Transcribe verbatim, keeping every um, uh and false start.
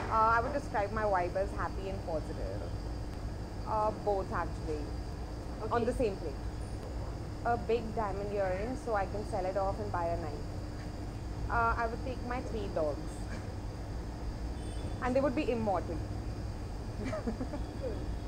Uh, I would describe my vibe as happy and positive. Uh, both actually, on the Okay. same plate. A big diamond earring so I can sell it off and buy a knife. Uh, I would take my three dogs, and they would be immortal. Good.